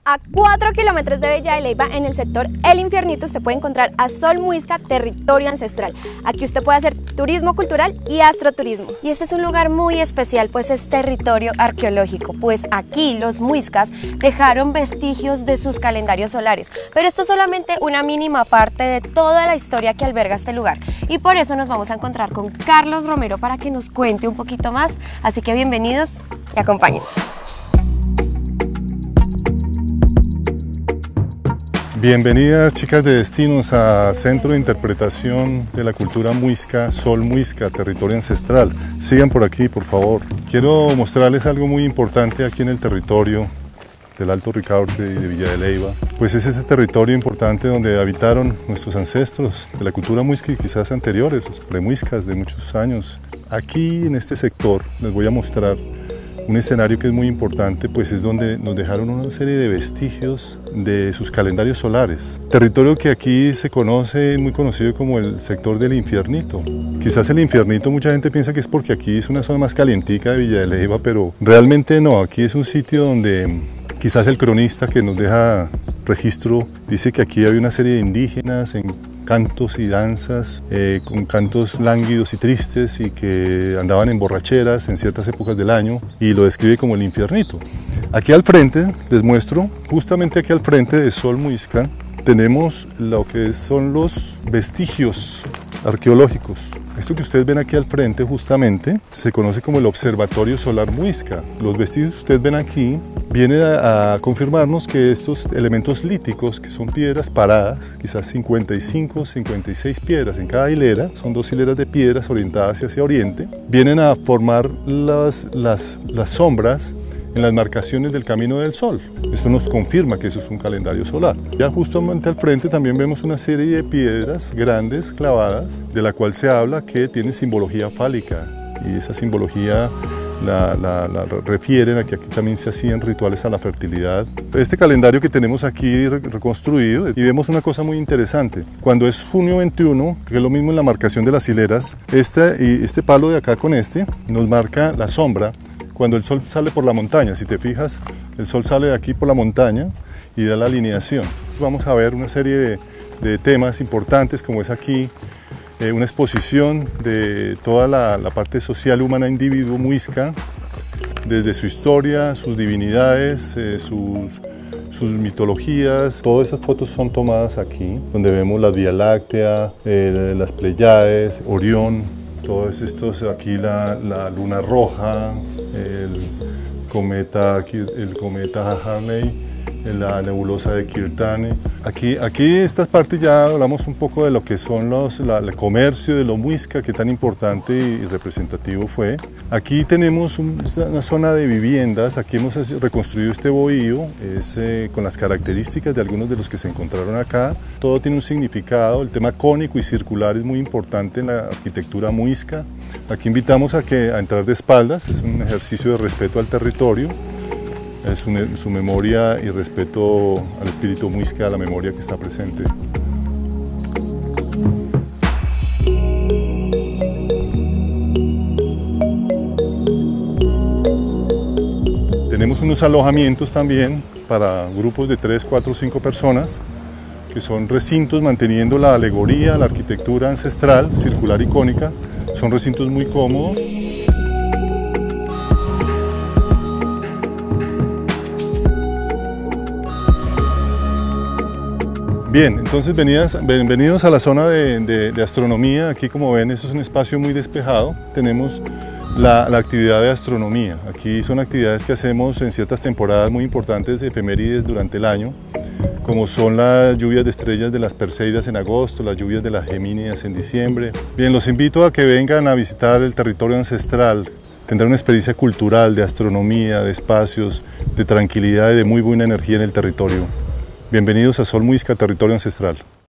A 4 kilómetros de Villa de Leyva, en el sector El Infiernito, usted puede encontrar a Sol Muisca, territorio ancestral. Aquí usted puede hacer turismo cultural y astroturismo. Y este es un lugar muy especial, pues es territorio arqueológico, pues aquí los muiscas dejaron vestigios de sus calendarios solares. Pero esto es solamente una mínima parte de toda la historia que alberga este lugar. Y por eso nos vamos a encontrar con Carlos Romero para que nos cuente un poquito más. Así que bienvenidos y acompáñenos. Bienvenidas, chicas de destinos, a Centro de Interpretación de la Cultura Muisca, Sol Muisca, territorio ancestral. Sigan por aquí, por favor. Quiero mostrarles algo muy importante aquí en el territorio del Alto Ricaurte y de Villa de Leyva. Pues es ese territorio importante donde habitaron nuestros ancestros de la cultura muisca y quizás anteriores, los premuiscas de muchos años. Aquí en este sector les voy a mostrar un escenario que es muy importante, pues es donde nos dejaron una serie de vestigios de sus calendarios solares. Territorio que aquí se conoce, muy conocido como el sector del Infiernito. Quizás el Infiernito mucha gente piensa que es porque aquí es una zona más calientica de Villa de Leyva, pero realmente no. Aquí es un sitio donde quizás el cronista que nos deja registro dice que aquí había una serie de indígenas en cantos y danzas, con cantos lánguidos y tristes, y que andaban en borracheras en ciertas épocas del año, y lo describe como el Infiernito. Aquí al frente, les muestro, justamente aquí al frente de Sol Muisca, tenemos lo que son los vestigios arqueológicos. Esto que ustedes ven aquí al frente justamente se conoce como el Observatorio Solar Muisca. Los vestigios que ustedes ven aquí vienen a confirmarnos que estos elementos líticos, que son piedras paradas, quizás 55, 56 piedras en cada hilera, son 2 hileras de piedras orientadas hacia oriente, vienen a formar las sombras en las marcaciones del camino del sol. Esto nos confirma que eso es un calendario solar. Ya justamente al frente también vemos una serie de piedras grandes clavadas, de la cual se habla que tienen simbología fálica, y esa simbología la refieren a que aquí también se hacían rituales a la fertilidad. Este calendario que tenemos aquí reconstruido, y vemos una cosa muy interesante. Cuando es junio 21, que es lo mismo en la marcación de las hileras, este palo de acá con nos marca la sombra cuando el sol sale por la montaña. Si te fijas, el sol sale de aquí por la montaña y da la alineación. Vamos a ver una serie de temas importantes, como es aquí una exposición de toda la parte social humana individuo muisca, desde su historia, sus divinidades, sus mitologías. Todas esas fotos son tomadas aquí, donde vemos la Vía Láctea, las Pleiades, Orión, todos estos, aquí la luna roja, el cometa Halley, la nebulosa de Kirtane. Aquí estas partes ya hablamos un poco de lo que son el comercio de lo muisca, que tan importante y representativo fue. Aquí tenemos una zona de viviendas. Aquí hemos reconstruido este bohío, con las características de algunos de los que se encontraron acá. Todo tiene un significado. El tema cónico y circular es muy importante en la arquitectura muisca. Aquí invitamos a entrar de espaldas. Es un ejercicio de respeto al territorio, su memoria y respeto al espíritu muisca, a la memoria que está presente. Tenemos unos alojamientos también para grupos de 3, 4, 5 personas, que son recintos manteniendo la alegoría, la arquitectura ancestral, circular y cónica. Son recintos muy cómodos. Bien, entonces bienvenidos a la zona de astronomía. Aquí, como ven, esto es un espacio muy despejado. Tenemos la actividad de astronomía. Aquí son actividades que hacemos en ciertas temporadas muy importantes, efemérides durante el año, como son las lluvias de estrellas de las Perseidas en agosto, las lluvias de las Gemínidas en diciembre. Bien, los invito a que vengan a visitar el territorio ancestral. Tendrán una experiencia cultural, de astronomía, de espacios, de tranquilidad y de muy buena energía en el territorio. Bienvenidos a Sol Muisca, territorio ancestral.